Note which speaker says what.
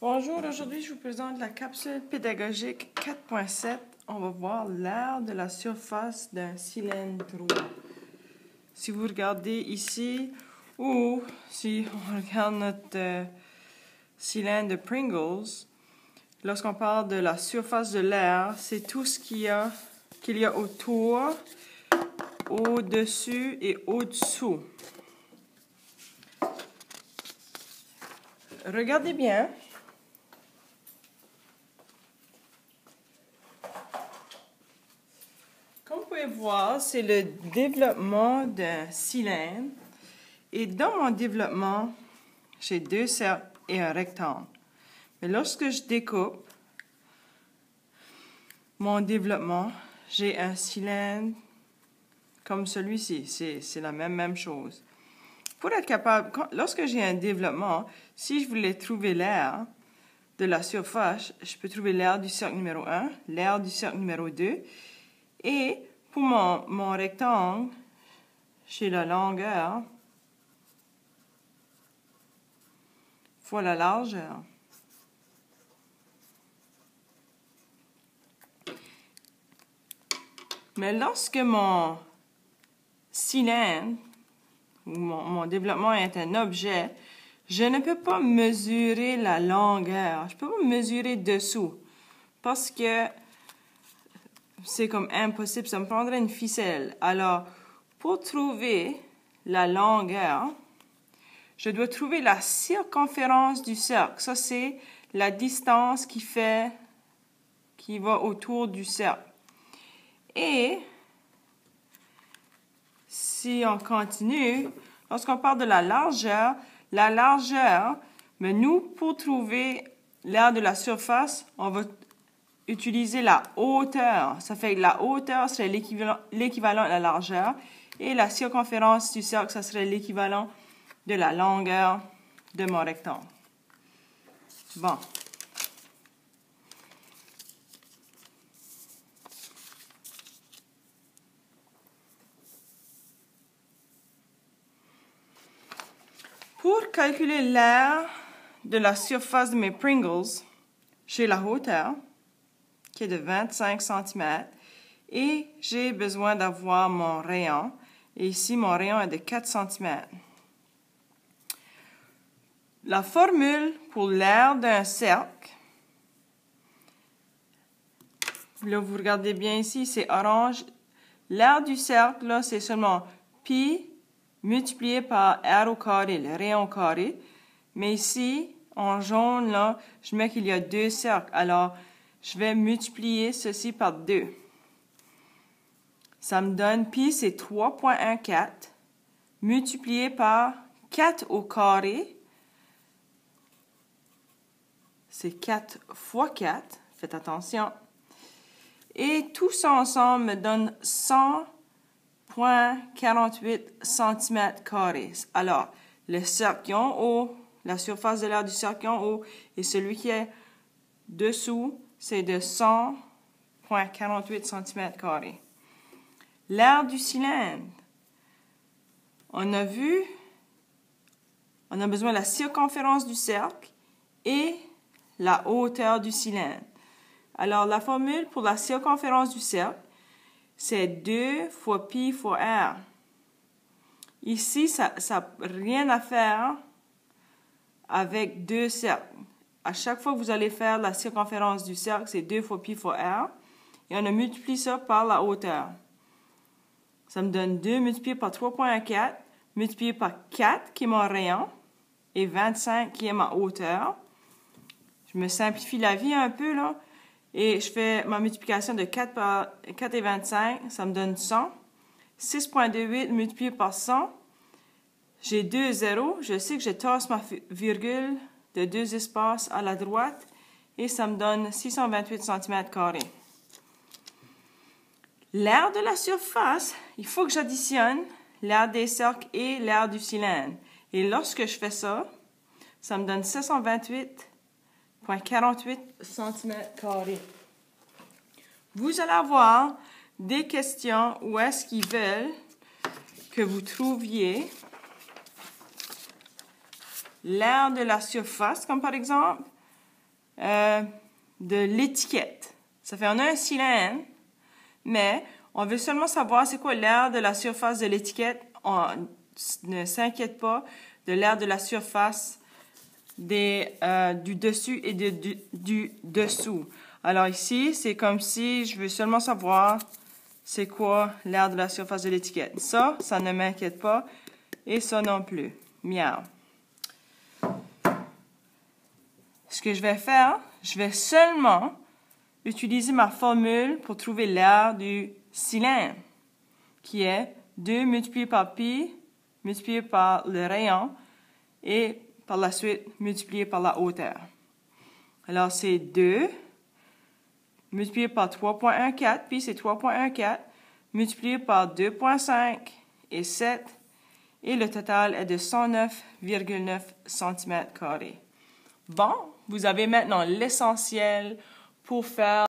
Speaker 1: Bonjour, aujourd'hui je vous présente la capsule pédagogique 4.7. On va voir l'aire de la surface d'un cylindre. Si vous regardez ici, ou si on regarde notre cylindre de Pringles, lorsqu'on parle de la surface de l'air, c'est tout ce qu'il y a autour, au-dessus et au-dessous. Regardez bien. Comme vous pouvez voir, c'est le développement d'un cylindre. Et dans mon développement, j'ai deux cercles et un rectangle. Mais lorsque je découpe mon développement, j'ai un cylindre comme celui-ci. C'est la même chose. Pour être capable, lorsque j'ai un développement, si je voulais trouver l'aire de la surface, je peux trouver l'aire du cercle numéro 1, l'aire du cercle numéro 2. Et pour mon rectangle, j'ai la longueur fois la largeur. Mais lorsque mon cylindre ou mon développement est un objet, je ne peux pas mesurer la longueur. Je ne peux pas mesurer dessous parce que c'est comme impossible. Ça me prendrait une ficelle. Alors, pour trouver la longueur, je dois trouver la circonférence du cercle. Ça, c'est la distance qui va autour du cercle. Et si on continue, lorsqu'on parle de la largeur, mais nous, pour trouver l'aire de la surface, on va utiliser la hauteur. Ça fait que la hauteur serait l'équivalent de la largeur et la circonférence du cercle, ça serait l'équivalent de la longueur de mon rectangle. Bon. Pour calculer l'aire de la surface de mes Pringles, j'ai la hauteur, qui est de 25 cm, et j'ai besoin d'avoir mon rayon. Et ici, mon rayon est de 4 cm. La formule pour l'aire d'un cercle, là, vous regardez bien ici, c'est orange. L'aire du cercle, là, c'est seulement pi multiplié par r au carré, le rayon carré. Mais ici, en jaune, là, je mets qu'il y a deux cercles. Alors, je vais multiplier ceci par 2. Ça me donne pi, c'est 3,14 multiplié par 4 au carré. C'est 4 fois 4. Faites attention. Et tout ça ensemble me donne 100,48 cm². Alors, le cercle en haut, la surface de l'aire du cercle en haut, et celui qui est dessous, c'est de 100,48 cm². L'aire du cylindre, on a vu, on a besoin de la circonférence du cercle et la hauteur du cylindre. Alors, la formule pour la circonférence du cercle, c'est 2 fois pi fois r. Ici, ça n'a rien à faire avec deux cercles. À chaque fois que vous allez faire la circonférence du cercle, c'est 2 fois pi fois r. Et on a multiplié ça par la hauteur. Ça me donne 2 multiplié par 3,14, multiplié par 4, qui est mon rayon, et 25, qui est ma hauteur. Je me simplifie la vie un peu, là. Et je fais ma multiplication de 4 par 4 et 25, ça me donne 100. 6,28 multiplié par 100, j'ai 2 zéros. Je sais que je tasse ma virgule de 2 espaces à la droite et ça me donne 628 cm². L'aire de la surface, il faut que j'additionne l'aire des cercles et l'aire du cylindre. Et lorsque je fais ça, ça me donne 728,48 cm². Vous allez avoir des questions où est-ce qu'ils veulent que vous trouviez l'aire de la surface, comme par exemple, de l'étiquette. Ça fait, on a un cylindre, mais on veut seulement savoir c'est quoi l'aire de la surface de l'étiquette. On ne s'inquiète pas de l'aire de la surface du dessus et du dessous. Alors ici, c'est comme si je veux seulement savoir c'est quoi l'aire de la surface de l'étiquette. Ça ne m'inquiète pas. Et ça non plus. Miaou. Ce que je vais faire, je vais seulement utiliser ma formule pour trouver l'aire du cylindre, qui est 2 multiplié par pi, multiplié par le rayon, et par la suite multiplié par la hauteur. Alors, c'est 2 multiplié par 3,14, puis c'est 3,14, multiplié par 2,5 et 7, et le total est de 109,9 cm². Bon, vous avez maintenant l'essentiel pour faire